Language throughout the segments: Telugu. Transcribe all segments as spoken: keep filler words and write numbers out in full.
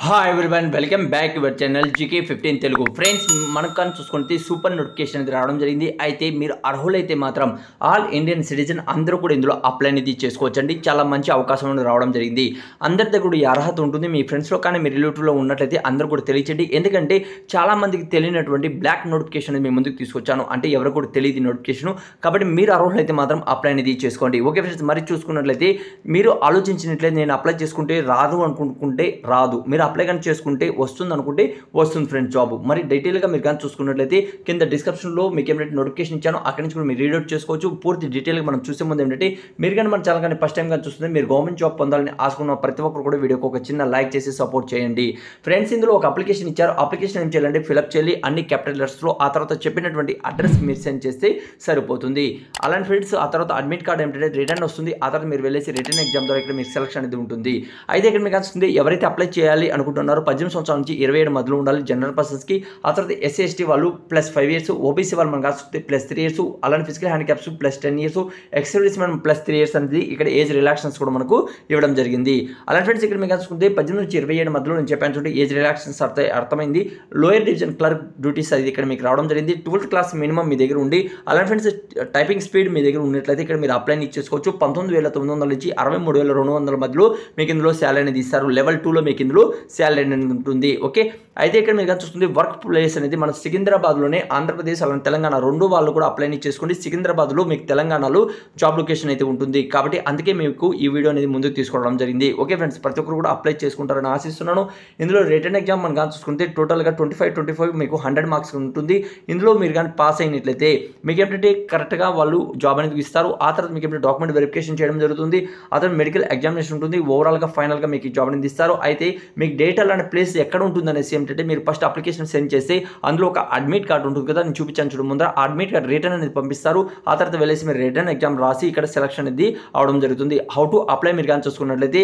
Hi everyone welcome back your channel GK fifteen Telugu friends మనకు కానీ చూసుకుంటే సూపర్ నోటిఫికేషన్ అనేది రావడం జరిగింది. అయితే మీరు అర్హులైతే మాత్రం ఆల్ ఇండియన్ సిటిజన్ అందరూ కూడా ఇందులో అప్లై అనేది చేసుకోవచ్చండి. చాలా మంచి అవకాశం అనేది రావడం జరిగింది. అందరి దగ్గర ఈ అర్హత ఉంటుంది. మీ ఫ్రెండ్స్లో కానీ మీ రిలేటివ్లో ఉన్నట్లయితే అందరూ కూడా తెలియచేయండి. ఎందుకంటే చాలా మందికి తెలియనటువంటి బ్లాక్ నోటిఫికేషన్ అనేది మీ ముందుకు తీసుకొచ్చాను. అంటే ఎవరు కూడా తెలియదు నోటిఫికేషన్. కాబట్టి మీరు అర్హులైతే మాత్రం అప్లై అనేది చేసుకోండి. ఓకే ఫ్రెండ్స్, మరి చూసుకున్నట్లయితే మీరు ఆలోచించినట్లయితే నేను అప్లై చేసుకుంటే రాదు అనుకుంటే రాదు, మీరు అప్లై కానీ చేసుకుంటే వస్తుంది అనుకుంటే వస్తుంది ఫ్రెండ్స్ జాబ్. మరి డీటెయిల్గా మీరు కానీ చూసుకున్నట్లయితే కింద డిస్క్రిప్షన్లో మీకు ఏమైనా నోటిఫికేషన్ ఇచ్చానో అక్కడి నుంచి కూడా మీరు రీడ్ అవుట్ చేసుకోవచ్చు. పూర్తి డీటెయిల్గా మనం చూసే ముందు ఏంటంటే మీరు కానీ మన ఛానల్ కానీ ఫస్ట్ టైం కానీ చూస్తుంది మీరు గవర్నమెంట్ జాబ్ పొందాలని ఆశకున్న ప్రతి ఒక్కరు కూడా వీడియోకి ఒక చిన్న లైక్ చేసి సపోర్ట్ చేయండి ఫ్రెండ్స్. ఇందులో ఒక అప్లికేషన్ ఇచ్చారు. అప్లికేషన్ ఏం చేయాలంటే ఫిల్అప్ చేయాలి అన్ని క్యాపిటల్ లెటర్స్లో. ఆ తర్వాత చెప్పినటువంటి అడ్రస్ మీరు సెండ్ చేస్తే సరిపోతుంది. అలాంటి ఫ్రెండ్స్ ఆ తర్వాత అడ్మిట్ కార్డ్ ఏంటంటే రిటర్న్ వస్తుంది. ఆ తర్వాత మీరు వెళ్ళేసి రిటర్న్ ఎగ్జామ్ ద్వారా ఇక్కడ మీకు సెలక్షన్ అనేది ఉంటుంది. అయితే ఇక్కడ మీకు వస్తుంది ఎవరైతే అప్లై చేయాలి అనుకుంటున్నారో పద్దెనిమిది సంవత్సరాల నుంచి ఇరవై ఏడు మధ్యలో ఉండాలి జనరల్ పర్సన్స్కి. ఆ తర్వాత ఎస్సీ ఎస్టీ వాళ్ళు ప్లస్ ఫైవ్ ఇయర్స్, ఓబీసీ వాళ్ళు మనకు వస్తుంది ప్లస్ త్రీ ఇయర్స్, అలానే physical handicaps plus ten years, experience మనం ప్లస్ త్రీ ఇయర్స్ అనేది ఇక్కడ ఏజ్ రిలాక్షన్స్ కూడా మనకు ఇవ్వడం జరిగింది. అలాంటి ఫ్రెండ్స్ ఇక్కడ మీకు చూసుకుంటే పద్దెనిమిది నుంచి ఇరవై ఏడు మధ్యలో నేను చెప్పాను చూడండి ఏజ్ రిలాక్షన్స్ అర్థ అర్థమైంది. లోయర్ డివిజన్ క్లర్క్ డ్యూటీస్ అది ఇక్కడ మీకు రావడం జరిగింది. ట్వెల్త్ క్లాస్ మినిమం మీ దగ్గర ఉండి, అలాంటి ఫ్రెండ్స్ టైపింగ్ స్పీడ్ మీ దగ్గర ఉన్నట్లయితే ఇక్కడ మీరు అప్లై చేసుకోవచ్చు. పంతొమ్మిది వేల తొమ్మిది వందల నుంచి అరవై మూడు వేల రెండు వందల మధ్యలో మీకు ఇందులో శాలరీ అనేది ఇస్తారు. లెవెల్ టూలో మీకు ఇందులో శాలరీ అనేది ఉంటుంది. ఓకే, అయితే ఇక్కడ మీరు చూస్తుంది వర్క్ ప్లేస్ అనేది మన సికింద్రాబాద్లోనే ఆంధ్రప్రదేశ్ అలానే తెలంగాణ రెండు వాళ్ళు కూడా అప్లై చేసుకోండి. సికింద్రాబాద్లో మీకు తెలంగాణలో జాబ్ లొకేషన్ అయితే ఉంటుంది. కాబట్టి అందుకే మీకు ఈ వీడియో అనేది ముందుకు తీసుకోవడం జరిగింది. ఓకే ఫ్రెండ్స్, ప్రతి ఒక్కరు కూడా అప్లై చేసుకుంటారని ఆశిస్తున్నాను. ఇందులో రిటర్న్ ఎగ్జామ్ మనం కానీ చూసుకుంటే టోటల్గా ట్వంటీ ఫైవ్ ట్వంటీ ఫైవ్ మీకు హండ్రెడ్ మార్క్స్ ఉంటుంది. ఇందులో మీరు కానీ పాస్ అయినట్లయితే మీకు ఏంటంటే కరెక్ట్గా వాళ్ళు జాబ్ అనేది ఇస్తారు. ఆ తర్వాత మీకు ఏంటంటే డాక్యుమెంట్ వెరిఫికేషన్ చేయడం జరుగుతుంది. ఆ తర్వాత మెడికల్ ఎగ్జామినేషన్ ఉంటుంది. ఓవరాల్గా ఫైనల్గా మీకు ఈ జాబ్ అనేది ఇస్తారు. అయితే మీకు డేట్ అలాంటి ప్లేస్ ఎక్కడ ఉంటుంది అనేసి ఏంటంటే మీరు ఫస్ట్ అప్లికేషన్ సెండ్ చేస్తే అందులో ఒక అడ్మిట్ కార్డు ఉంటుంది కదా, నేను చూపించాను చూడు ముందర అడ్మిట్ కార్డ్ రిటర్న్ అనేది పంపిస్తారు. ఆ తర్వాత వెళ్ళేసి మీరు రిటర్న్ ఎగ్జామ్ రాసి ఇక్కడ సెలక్షన్ అనేది అవడం జరుగుతుంది. హౌ టు అప్లై మీరు కానీ చూసుకున్నట్లయితే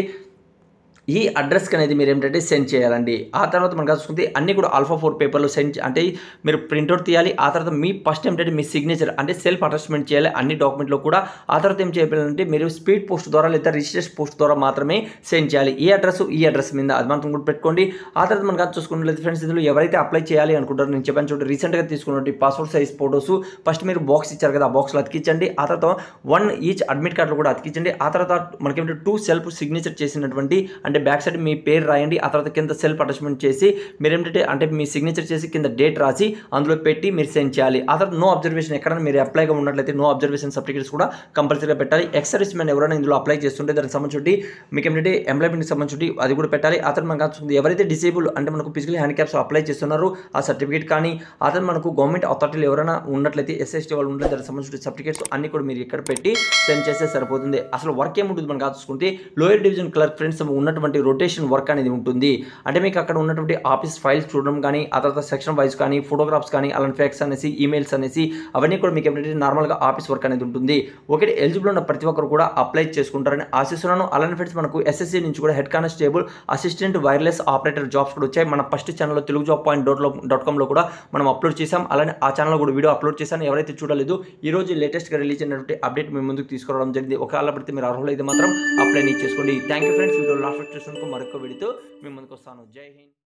ఈ అడ్రస్కి అనేది మీరు ఏంటంటే సెండ్ చేయాలండి. ఆ తర్వాత మనకు చూసుకుంటే అన్ని కూడా ఆల్ఫా ఫోర్ పేపర్లో సెండ్ అంటే మీరు ప్రింట్అవుట్ తీయాలి. ఆ తర్వాత మీ ఫస్ట్ ఏంటంటే మీ సిగ్నేచర్ అంటే సెల్ఫ్ అటాచ్మెంట్ చేయాలి అన్ని డాక్యుమెంట్లో కూడా. ఆ తర్వాత ఏం చేయాలంటే మీరు స్పీడ్ పోస్ట్ ద్వారా లేదా రిజిస్ట్రేషన్ పోస్ట్ ద్వారా మాత్రమే సెండ్ చేయాలి. ఈ అడ్రస్ ఈ అడ్రస్ మీద అది మాత్రం కూడా పెట్టుకోండి. ఆ తర్వాత మనకు చూసుకున్నట్లయితే ఫ్రెండ్స్ ఇందులో ఎవరైతే అప్లై చేయాలి అనుకుంటారో నేను చెప్పాను చూడండి రీసెంట్గా తీసుకున్నట్టు పాస్పోర్ట్ సైజ్ ఫోటోస్ ఫస్ట్ మీరు బాక్స్ ఇచ్చారు కదా, ఆ బాక్స్లో అతికించండి. ఆ తర్వాత వన్ ఈచ్ అడ్మిట్ కార్డులో కూడా అతికించండి. ఆ తర్వాత మనకేంటంటే టూ సెల్ఫ్ సిగ్నేచర్ చేసినటువంటి అంటే బ్యాక్ సైడ్ మీ పేరు రాయండి. ఆ తర్వాత కింద సెల్ఫ్ అటాచ్మెంట్ చేసి మీరు ఏంటంటే అంటే మీ సిగ్నేచర్ చేసి కింద డేట్ రాసి అందులో పెట్టి మీరు సెండ్ చేయాలి. ఆ తర్వాత నో అబ్జర్వేషన్ ఎక్కడైనా మీరు అప్లైగా ఉన్నట్లయితే నో అబ్జర్వేషన్ సర్టిఫికేట్స్ కూడా కంపల్సరీగా పెట్టాలి. ఎక్స్ సర్వీస్ మ్యాన్ ఎవరైనా ఇందులో అప్లై చేస్తుంటే దానికి సంబంధించి మీకు ఏంటంటే ఎంప్లాయ్మెంట్కి సంబంధించి అది కూడా పెట్టాలి. ఆ తర్వాత మనకు ఎవరైతే డిసేబుల్ అంటే మనకు ఫిజికల్ హ్యాండిక్యాప్స్ అప్లై చేస్తున్నారో ఆ సర్టిఫికేట్ కానీ, ఆ తర్వాత మనకు గవర్నమెంట్ అథారిటీలు ఎవరైనా ఉన్నట్లయితే ఎస్ఎస్టీ వాళ్ళు ఉంటే దానికి సంబంధించిన సర్టిఫికేట్స్ అన్ని కూడా మీరు ఇక్కడ పెట్టి సెండ్ చేస్తే సరిపోతుంది. అసలు వర్క్ ఏముంటుంది మనకు చూసుకుంటే లోయర్ డివిజన్ క్లర్క్ ఫ్రెండ్స్ ఉన్నటువంటి రొటేషన్ వర్క్ అనేది ఉంటుంది. అంటే మీకు అక్కడ ఉన్నటువంటి ఆఫీస్ ఫైల్స్ చూడడం కానీ, ఆ తర్వాత సెక్షన్ వైజ్ కానీ, ఫోటోగ్రాఫ్స్ కానీ, అలాంటి ఫ్యాక్స్ అనేసి ఈమెయిల్స్ అనేసి అవన్నీ కూడా మీకు ఏంటంటే నార్మల్గా ఆఫీస్ వర్క్ అనేది ఉంటుంది. ఒకటి ఎలిజిబుల్ ఉన్న ప్రతి ఒక్కరు కూడా అప్లై చేసుకుంటారని ఆశిస్తున్నాను. అలానే ఫ్రెండ్స్ మనకు ఎస్ఎస్సీ నుంచి కూడా head constable assistant wireless operator jobs కూడా వచ్చాయి. మన ఫస్ట్ ఛానల్లో Telugu job point dot dot కామ్లో కూడా మనం అప్లోడ్ చేసాం. అలానే ఆ ఛానల్లో కూడా వీడియో అప్లోడ్ చేశాను. ఎవరైతే చూడలేదు ఈ రోజు లేటెస్ట్గా రిలీజ్ అయినటువంటి అప్డేట్ మీ ముందుకు తీసుకురావడం జరిగింది. ఒకవేళ పడితే మీరు అర్హులైతే మాత్రం అప్లై చేసుకోండి. Thank you friends, video last మరొక వీడియోతో మీ ముందుకు వస్తాను. జై హింద్.